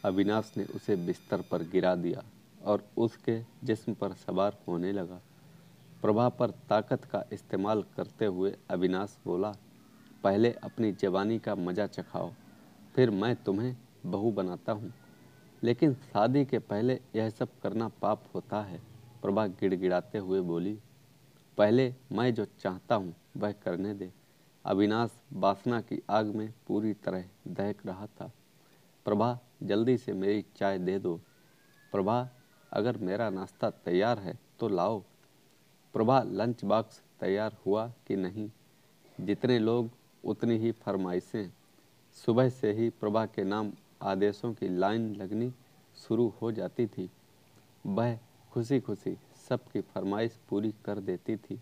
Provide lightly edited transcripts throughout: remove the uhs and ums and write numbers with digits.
अविनाश ने उसे बिस्तर पर गिरा दिया और उसके जिस्म पर सवार होने लगा। प्रभा पर ताकत का इस्तेमाल करते हुए अविनाश बोला, पहले अपनी जवानी का मजा चखाओ, फिर मैं तुम्हें बहू बनाता हूँ। लेकिन शादी के पहले यह सब करना पाप होता है। प्रभा गिड़गिड़ाते हुए बोली, पहले मैं जो चाहता हूँ वह करने दे। अविनाश वासना की आग में पूरी तरह दहक रहा था। प्रभा, जल्दी से मेरी चाय दे दो। प्रभा, अगर मेरा नाश्ता तैयार है तो लाओ। प्रभा, लंच बॉक्स तैयार हुआ कि नहीं? जितने लोग उतनी ही फरमाइशें। सुबह से ही प्रभा के नाम आदेशों की लाइन लगनी शुरू हो जाती थी। वह खुशी खुशी सबकी फरमाइश पूरी कर देती थी।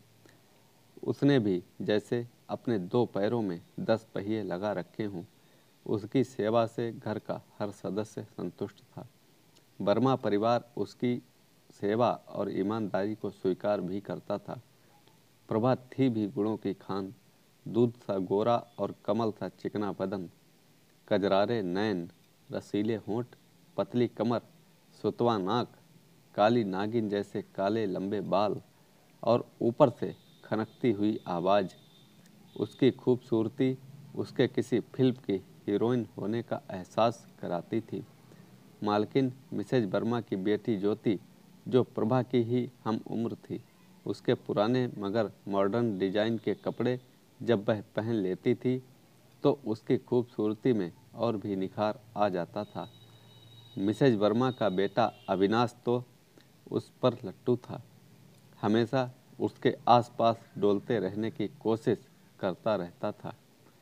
उसने भी जैसे अपने 2 पैरों में 10 पहिए लगा रखे हों। उसकी सेवा से घर का हर सदस्य संतुष्ट था। वर्मा परिवार उसकी सेवा और ईमानदारी को स्वीकार भी करता था। प्रभा थी भी गुणों की खान, दूध सा गोरा और कमल सा चिकना बदन, कजरारे नैन, रसीले होंठ, पतली कमर, सुतवा नाक, काली नागिन जैसे काले लंबे बाल और ऊपर से खनकती हुई आवाज़। उसकी खूबसूरती उसके किसी फिल्म की हीरोइन होने का एहसास कराती थी। मालकिन मिसेज वर्मा की बेटी ज्योति, जो प्रभा की ही हम उम्र थी, उसके पुराने मगर मॉडर्न डिजाइन के कपड़े जब वह पहन लेती थी तो उसकी खूबसूरती में और भी निखार आ जाता था। मिसेज वर्मा का बेटा अविनाश तो उस पर लट्टू था। हमेशा उसके आसपास डोलते रहने की कोशिश करता रहता था।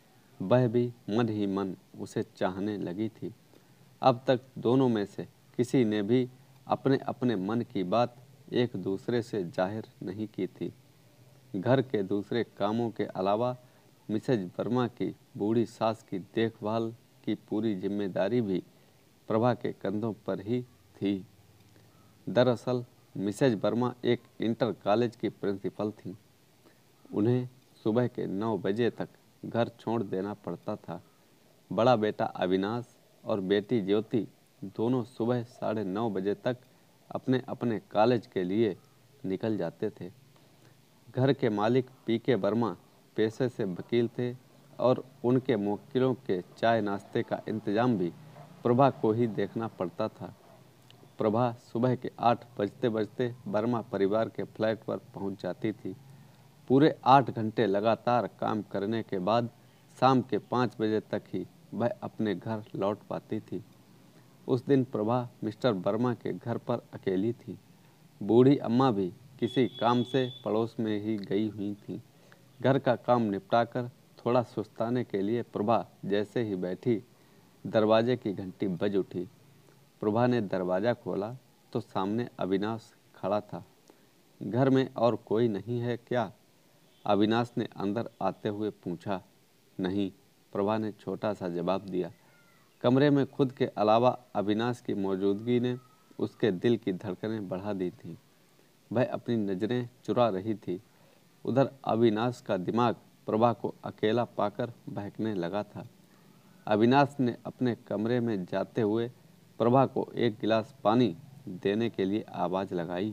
वह भी मन ही मन उसे चाहने लगी थी। अब तक दोनों में से किसी ने भी अपने अपने मन की बात एक दूसरे से जाहिर नहीं की थी। घर के दूसरे कामों के अलावा मिसेज वर्मा की बूढ़ी सास की देखभाल की पूरी जिम्मेदारी भी प्रभा के कंधों पर ही थी। दरअसल मिसेज वर्मा एक इंटर कॉलेज की प्रिंसिपल थीं। उन्हें सुबह के 9 बजे तक घर छोड़ देना पड़ता था। बड़ा बेटा अविनाश और बेटी ज्योति दोनों सुबह 9:30 बजे तक अपने अपने कॉलेज के लिए निकल जाते थे। घर के मालिक पीके वर्मा पेशे से वकील थे और उनके मुवक्किलों के चाय नाश्ते का इंतजाम भी प्रभा को ही देखना पड़ता था। प्रभा सुबह के 8 बजते बजते वर्मा परिवार के फ्लैट पर पहुंच जाती थी। पूरे 8 घंटे लगातार काम करने के बाद शाम के 5 बजे तक ही वह अपने घर लौट पाती थी। उस दिन प्रभा मिस्टर वर्मा के घर पर अकेली थी। बूढ़ी अम्मा भी किसी काम से पड़ोस में ही गई हुई थी। घर का काम निपटाकर थोड़ा सुस्ताने के लिए प्रभा जैसे ही बैठी, दरवाजे की घंटी बज उठी। प्रभा ने दरवाज़ा खोला तो सामने अविनाश खड़ा था। घर में और कोई नहीं है क्या? अविनाश ने अंदर आते हुए पूछा। नहीं, प्रभा ने छोटा सा जवाब दिया। कमरे में खुद के अलावा अविनाश की मौजूदगी ने उसके दिल की धड़कनें बढ़ा दी थी। वह अपनी नज़रें चुरा रही थी। उधर अविनाश का दिमाग प्रभा को अकेला पाकर बहकने लगा था। अविनाश ने अपने कमरे में जाते हुए प्रभा को एक गिलास पानी देने के लिए आवाज़ लगाई।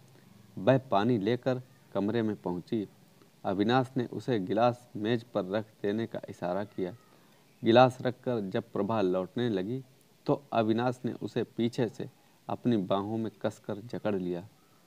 वह पानी लेकर कमरे में पहुंची। अविनाश ने उसे गिलास मेज पर रख देने का इशारा किया। गिलास रखकर जब प्रभा लौटने लगी तो अविनाश ने उसे पीछे से अपनी बाहों में कसकर जकड़ लिया।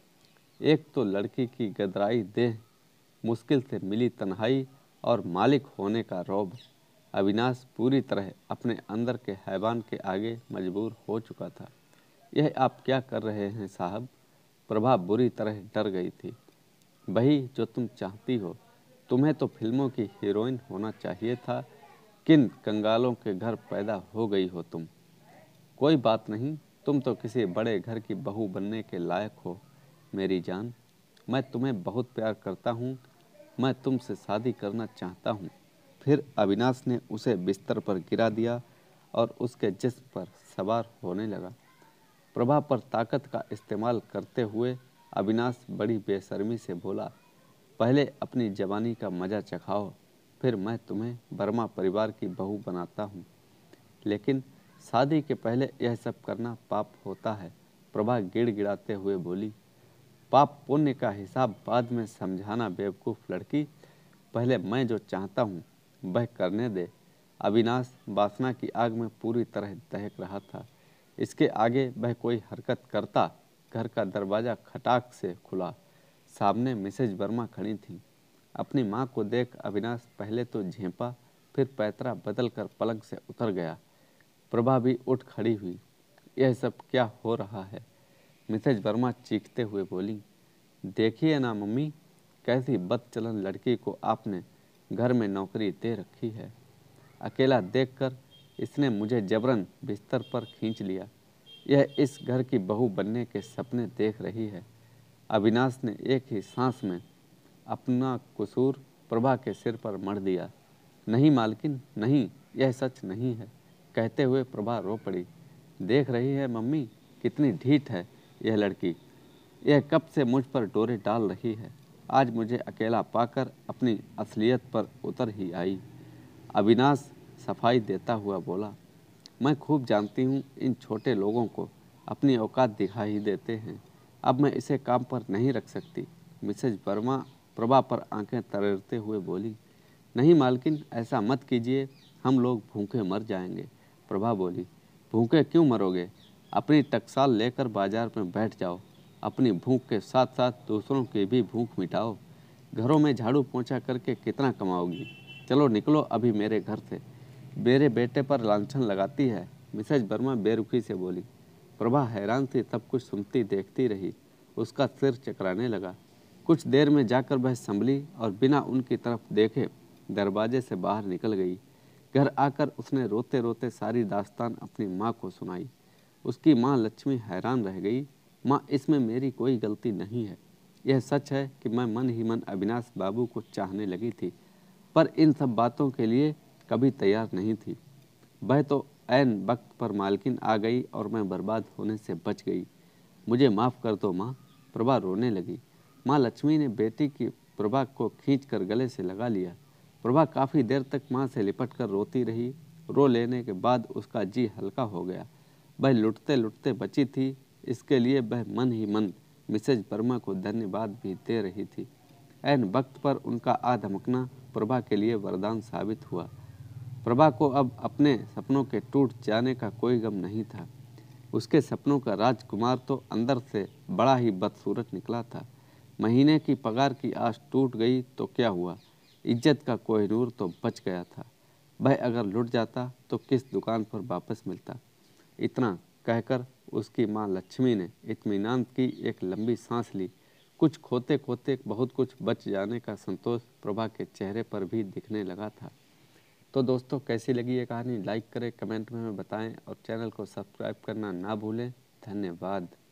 एक तो लड़की की गदराई देह, मुश्किल से मिली तन्हाई और मालिक होने का रौब। अविनाश पूरी तरह अपने अंदर के हैवान के आगे मजबूर हो चुका था। यह आप क्या कर रहे हैं साहब? प्रभा बुरी तरह डर गई थी। वही जो तुम चाहती हो। तुम्हें तो फिल्मों की हीरोइन होना चाहिए था। किन कंगालों के घर पैदा हो गई हो तुम। कोई बात नहीं, तुम तो किसी बड़े घर की बहू बनने के लायक हो। मेरी जान, मैं तुम्हें बहुत प्यार करता हूँ। मैं तुमसे शादी करना चाहता हूँ। फिर अविनाश ने उसे बिस्तर पर गिरा दिया और उसके जिस्म पर सवार होने लगा। प्रभा पर ताकत का इस्तेमाल करते हुए अविनाश बड़ी बेशर्मी से बोला, पहले अपनी जवानी का मजा चखाओ, फिर मैं तुम्हें वर्मा परिवार की बहू बनाता हूँ। लेकिन शादी के पहले यह सब करना पाप होता है। प्रभा गिड़गिड़ाते हुए बोली, पाप पुण्य का हिसाब बाद में समझाना बेवकूफ़ लड़की, पहले मैं जो चाहता हूँ वह करने दे। अविनाश वासना की आग में पूरी तरह दहक रहा था। इसके आगे वह कोई हरकत करता। घर का दरवाज़ा खटाक से खुला। सामने मिसेज वर्मा खड़ी थीं। अपनी माँ को देख अविनाश पहले तो झेंपा, फिर पैतरा बदल कर पलंग से उतर गया। प्रभा भी उठ खड़ी हुई। यह सब क्या हो रहा है? मिसेज वर्मा चीखते हुए बोली, देखिए ना मम्मी, कैसी बदचलन लड़की को आपने घर में नौकरी दे रखी है। अकेला देखकर इसने मुझे जबरन बिस्तर पर खींच लिया। यह इस घर की बहू बनने के सपने देख रही है। अविनाश ने एक ही सांस में अपना कसूर प्रभा के सिर पर मढ़ दिया। नहीं मालकिन, नहीं, यह सच नहीं है, कहते हुए प्रभा रो पड़ी। देख रही है मम्मी, कितनी ढीठ है यह लड़की। यह कब से मुझ पर डोरे डाल रही है। आज मुझे अकेला पाकर अपनी असलियत पर उतर ही आई। अविनाश सफाई देता हुआ बोला, मैं खूब जानती हूँ इन छोटे लोगों को अपनी औकात दिखा ही देते हैं। अब मैं इसे काम पर नहीं रख सकती। मिसेज वर्मा प्रभा पर आंखें तरेरते हुए बोली, नहीं मालकिन, ऐसा मत कीजिए, हम लोग भूखे मर जाएंगे। प्रभा बोली, भूखे क्यों मरोगे? अपनी टकसाल लेकर बाजार में बैठ जाओ। अपनी भूख के साथ साथ दूसरों की भी भूख मिटाओ। घरों में झाड़ू पोंछा करके कितना कमाओगी? चलो निकलो अभी मेरे घर से। मेरे बेटे पर लांछन लगाती है, मिसेज वर्मा बेरुखी से बोली। प्रभा हैरान थी, सब कुछ सुनती देखती रही। उसका सिर चकराने लगा। कुछ देर में जाकर वह संभली और बिना उनकी तरफ देखे दरवाजे से बाहर निकल गई। घर आकर उसने रोते रोते सारी दास्तान अपनी माँ को सुनाई। उसकी माँ लक्ष्मी हैरान रह गई। माँ, इसमें मेरी कोई गलती नहीं है। यह सच है कि मैं मन ही मन अविनाश बाबू को चाहने लगी थी, पर इन सब बातों के लिए कभी तैयार नहीं थी। वह तो ऐन वक्त पर मालकिन आ गई और मैं बर्बाद होने से बच गई। मुझे माफ़ कर दो माँ। प्रभा रोने लगी। माँ लक्ष्मी ने बेटी की प्रभा को खींचकर गले से लगा लिया। प्रभा काफ़ी देर तक माँ से लिपट कर रोती रही। रो लेने के बाद उसका जी हल्का हो गया। वह लुटते लुटते बची थी, इसके लिए वह मन ही मन मिसेज वर्मा को धन्यवाद भी दे रही थी। ऐन वक्त पर उनका आ धमकना प्रभा के लिए वरदान साबित हुआ। प्रभा को अब अपने सपनों के टूट जाने का कोई गम नहीं था। उसके सपनों का राजकुमार तो अंदर से बड़ा ही बदसूरत निकला था। महीने की पगार की आस टूट गई तो क्या हुआ, इज्जत का कोहिनूर तो बच गया था। वह अगर लुट जाता तो किस दुकान पर वापस मिलता। इतना कहकर उसकी माँ लक्ष्मी ने इत्मीनान की एक लंबी सांस ली। कुछ खोते खोते बहुत कुछ बच जाने का संतोष प्रभा के चेहरे पर भी दिखने लगा था। तो दोस्तों, कैसी लगी ये कहानी? लाइक करें, कमेंट में हमें बताएं और चैनल को सब्सक्राइब करना ना भूलें। धन्यवाद।